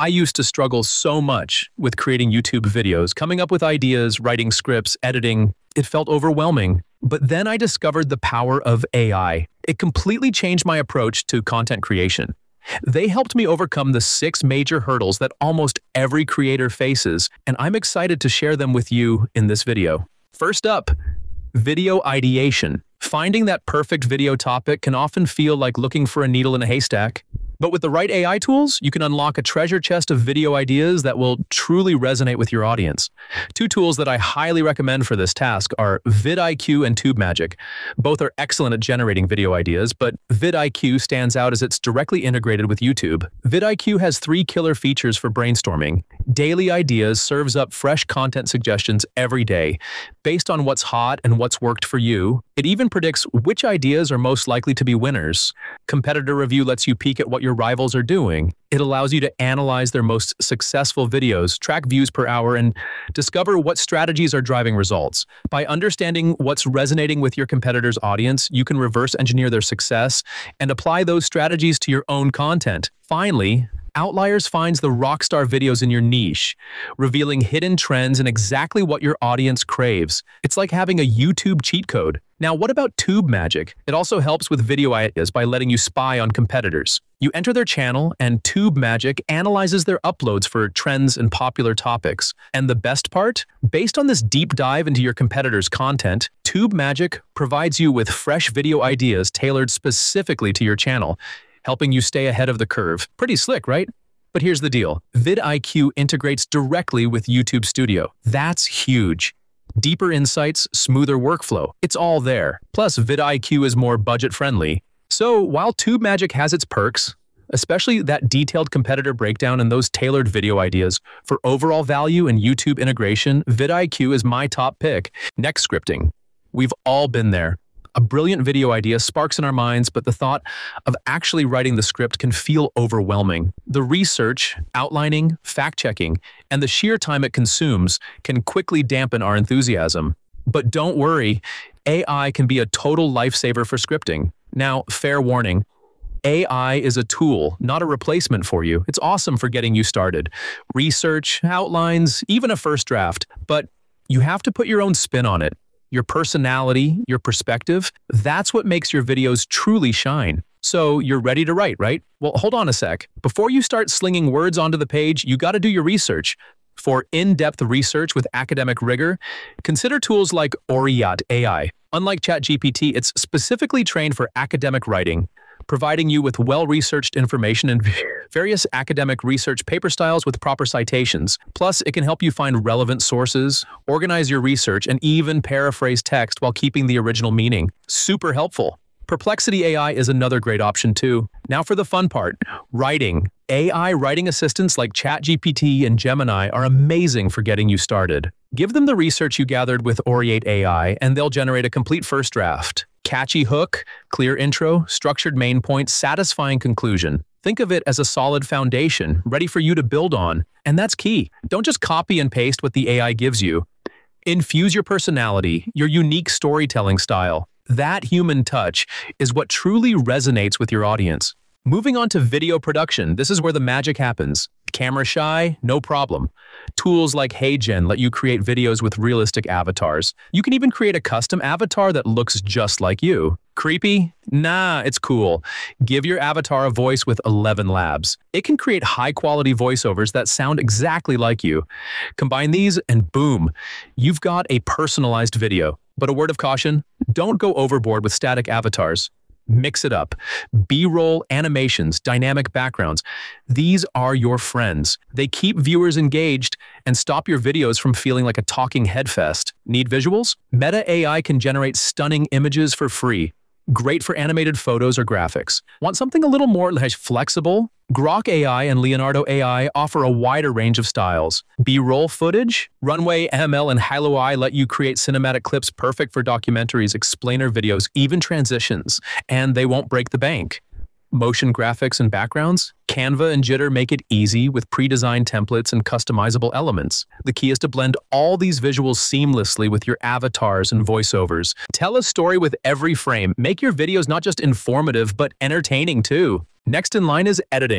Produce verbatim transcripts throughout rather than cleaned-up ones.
I used to struggle so much with creating YouTube videos, coming up with ideas, writing scripts, editing. It felt overwhelming. But then I discovered the power of A I. It completely changed my approach to content creation. They helped me overcome the six major hurdles that almost every creator faces, and I'm excited to share them with you in this video. First up, video ideation. Finding that perfect video topic can often feel like looking for a needle in a haystack. But with the right A I tools, you can unlock a treasure chest of video ideas that will truly resonate with your audience. Two tools that I highly recommend for this task are vidIQ and TubeMagic. Both are excellent at generating video ideas, but vidIQ stands out as it's directly integrated with YouTube. vidIQ has three killer features for brainstorming. Daily Ideas serves up fresh content suggestions every day. Based on what's hot and what's worked for you, it even predicts which ideas are most likely to be winners. Competitor Review lets you peek at what your rivals are doing. It allows you to analyze their most successful videos, track views per hour, and discover what strategies are driving results. By understanding what's resonating with your competitor's audience, you can reverse engineer their success and apply those strategies to your own content. Finally, Outliers finds the rockstar videos in your niche, revealing hidden trends and exactly what your audience craves. It's like having a YouTube cheat code. Now, what about TubeMagic? It also helps with video ideas by letting you spy on competitors. You enter their channel, and TubeMagic analyzes their uploads for trends and popular topics. And the best part? Based on this deep dive into your competitors' content, TubeMagic provides you with fresh video ideas tailored specifically to your channel, helping you stay ahead of the curve. Pretty slick, right? But here's the deal. vidIQ integrates directly with YouTube Studio. That's huge. Deeper insights, smoother workflow. It's all there. Plus, vidIQ is more budget-friendly. So, while TubeMagic has its perks, especially that detailed competitor breakdown and those tailored video ideas, for overall value and YouTube integration, vidIQ is my top pick. Next, scripting. We've all been there. A brilliant video idea sparks in our minds, but the thought of actually writing the script can feel overwhelming. The research, outlining, fact-checking, and the sheer time it consumes can quickly dampen our enthusiasm. But don't worry, A I can be a total lifesaver for scripting. Now, fair warning, A I is a tool, not a replacement for you. It's awesome for getting you started. Research, outlines, even a first draft. But you have to put your own spin on it. Your personality, your perspective, that's what makes your videos truly shine. So you're ready to write, right? Well, hold on a sec. Before you start slinging words onto the page, you got to do your research. For in-depth research with academic rigor, consider tools like Leonardo A I. Unlike ChatGPT, it's specifically trained for academic writing, providing you with well-researched information and various academic research paper styles with proper citations. Plus, it can help you find relevant sources, organize your research, and even paraphrase text while keeping the original meaning. Super helpful. Perplexity A I is another great option too. Now for the fun part, writing. A I writing assistants like ChatGPT and Gemini are amazing for getting you started. Give them the research you gathered with Leonardo A I, and they'll generate a complete first draft. Catchy hook, clear intro, structured main point, satisfying conclusion. Think of it as a solid foundation, ready for you to build on. And that's key. Don't just copy and paste what the A I gives you. Infuse your personality, your unique storytelling style. That human touch is what truly resonates with your audience. Moving on to video production, this is where the magic happens. Camera shy? No problem. Tools like HeyGen let you create videos with realistic avatars. You can even create a custom avatar that looks just like you. Creepy? Nah, it's cool. Give your avatar a voice with eleven labs. It can create high-quality voiceovers that sound exactly like you. Combine these and boom, you've got a personalized video. But a word of caution, don't go overboard with static avatars. Mix it up. B-roll, animations, dynamic backgrounds. These are your friends. They keep viewers engaged and stop your videos from feeling like a talking head fest. Need visuals? Meta A I can generate stunning images for free. Great for animated photos or graphics. Want something a little more flexible? Grok A I and Leonardo A I offer a wider range of styles. B-roll footage? Runway, M L, and Halo A I let you create cinematic clips perfect for documentaries, explainer videos, even transitions, and they won't break the bank. Motion graphics and backgrounds? Canva and Jitter make it easy with pre-designed templates and customizable elements. The key is to blend all these visuals seamlessly with your avatars and voiceovers. Tell a story with every frame. Make your videos not just informative, but entertaining too. Next in line is editing.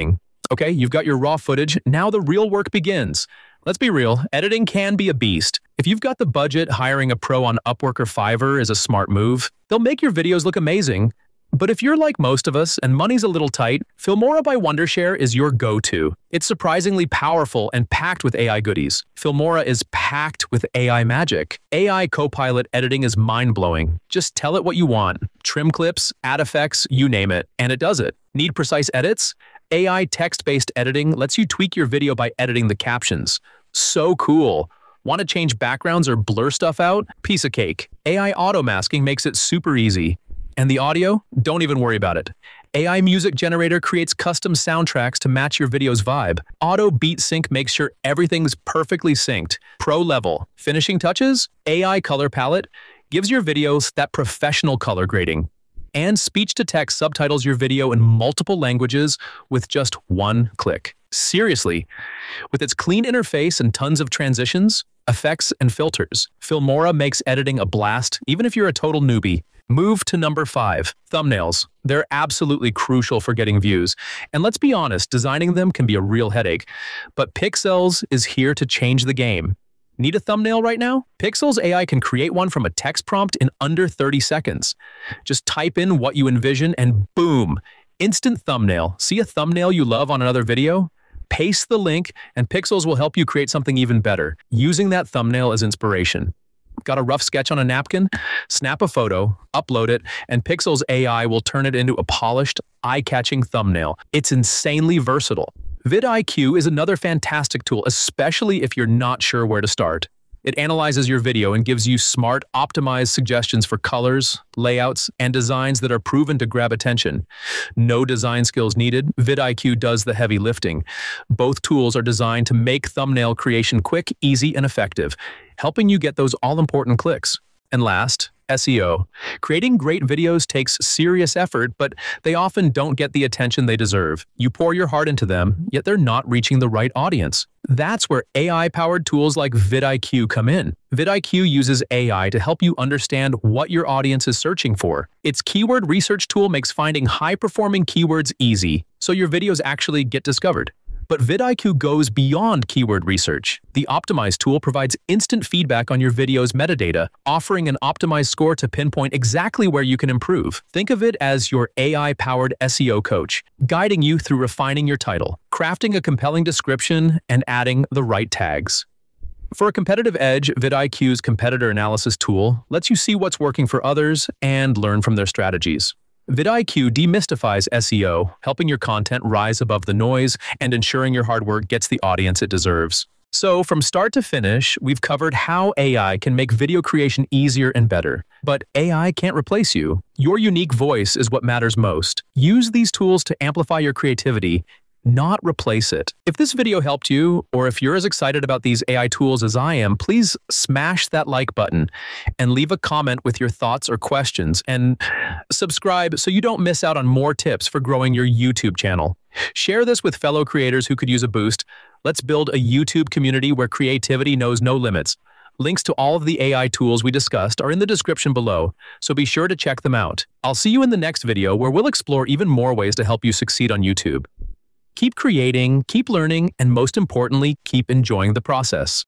Okay, you've got your raw footage. Now the real work begins. Let's be real, editing can be a beast. If you've got the budget, hiring a pro on Upwork or Fiverr is a smart move. They'll make your videos look amazing. But if you're like most of us and money's a little tight, Filmora by Wondershare is your go-to. It's surprisingly powerful and packed with A I goodies. Filmora is packed with A I magic. A I Copilot editing is mind-blowing. Just tell it what you want. Trim clips, add effects, you name it, and it does it. Need precise edits? A I text-based editing lets you tweak your video by editing the captions. So cool. Want to change backgrounds or blur stuff out? Piece of cake. A I auto-masking makes it super easy. And the audio? Don't even worry about it. A I Music Generator creates custom soundtracks to match your video's vibe. Auto Beat Sync makes sure everything's perfectly synced. Pro level. Finishing touches? A I Color Palette gives your videos that professional color grading. And speech-to-text subtitles your video in multiple languages with just one click. Seriously, with its clean interface and tons of transitions, effects, and filters, Filmora makes editing a blast even if you're a total newbie. Move to number five, thumbnails. They're absolutely crucial for getting views. And let's be honest, designing them can be a real headache. But Pixels is here to change the game. Need a thumbnail right now? Pixels A I can create one from a text prompt in under thirty seconds. Just type in what you envision and boom, instant thumbnail. See a thumbnail you love on another video? Paste the link and Pixels will help you create something even better, using that thumbnail as inspiration. Got a rough sketch on a napkin? Snap a photo, upload it, and Pixels A I will turn it into a polished, eye-catching thumbnail. It's insanely versatile. vidIQ is another fantastic tool, especially if you're not sure where to start. It analyzes your video and gives you smart, optimized suggestions for colors, layouts, and designs that are proven to grab attention. No design skills needed, vidIQ does the heavy lifting. Both tools are designed to make thumbnail creation quick, easy, and effective, helping you get those all-important clicks. And last, S E O. Creating great videos takes serious effort, but they often don't get the attention they deserve. You pour your heart into them, yet they're not reaching the right audience. That's where A I-powered tools like vidIQ come in. vidIQ uses A I to help you understand what your audience is searching for. Its keyword research tool makes finding high-performing keywords easy, so your videos actually get discovered. But vidIQ goes beyond keyword research. The Optimize tool provides instant feedback on your video's metadata, offering an optimized score to pinpoint exactly where you can improve. Think of it as your A I-powered S E O coach, guiding you through refining your title, crafting a compelling description, and adding the right tags. For a competitive edge, vidIQ's competitor analysis tool lets you see what's working for others and learn from their strategies. vidIQ demystifies S E O, helping your content rise above the noise and ensuring your hard work gets the audience it deserves. So, from start to finish, we've covered how A I can make video creation easier and better. But A I can't replace you. Your unique voice is what matters most. Use these tools to amplify your creativity, not replace it. If this video helped you, or if you're as excited about these A I tools as I am, please smash that like button and leave a comment with your thoughts or questions, and subscribe so you don't miss out on more tips for growing your YouTube channel. Share this with fellow creators who could use a boost. Let's build a YouTube community where creativity knows no limits. Links to all of the A I tools we discussed are in the description below, so be sure to check them out. I'll see you in the next video where we'll explore even more ways to help you succeed on YouTube. Keep creating, keep learning, and most importantly, keep enjoying the process.